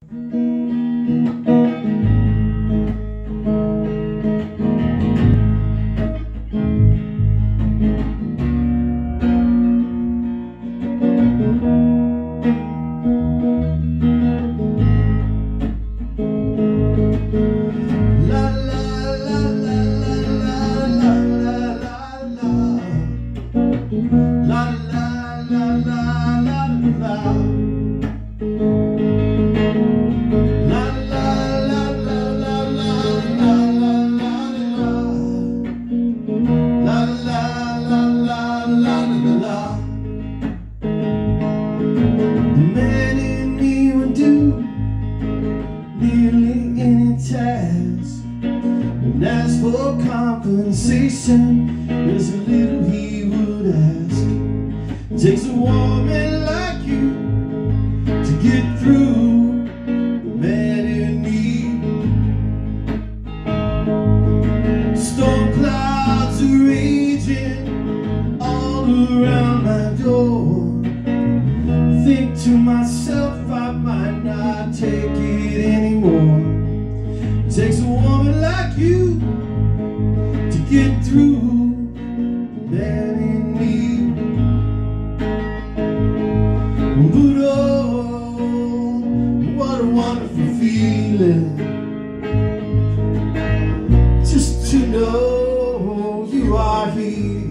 Nearly any task, and as for compensation, there's a little he would ask. It takes a woman like you to get through the man in need. Storm clouds are raging all around my door. Think to myself, I might not take it anymore. It takes a woman like you to get through the man in need. But oh, what a wonderful feeling just to know you are here.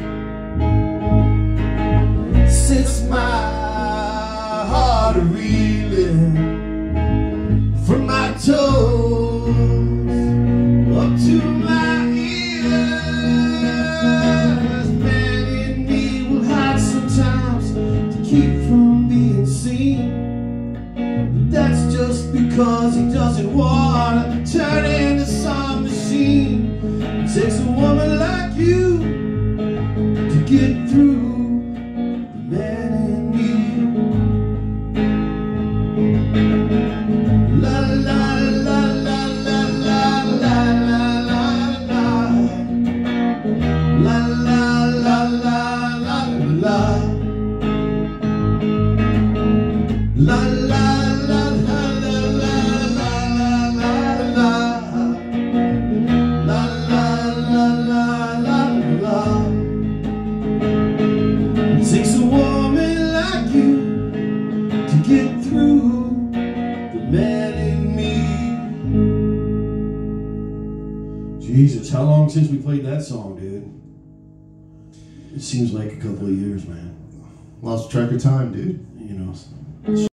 Since my heart reeling from my toes up to my ears, man in me will hide sometimes to keep from being seen. But that's just because he doesn't want to turn into some machine. It takes a woman like you to get through the man in me. La la la la la la la la la la la la la la la la la la It takes a woman like you to get through the man in me. Jesus, how long since we played that song, dude? It seems like a couple of years, man. Lost track of time, dude. You know.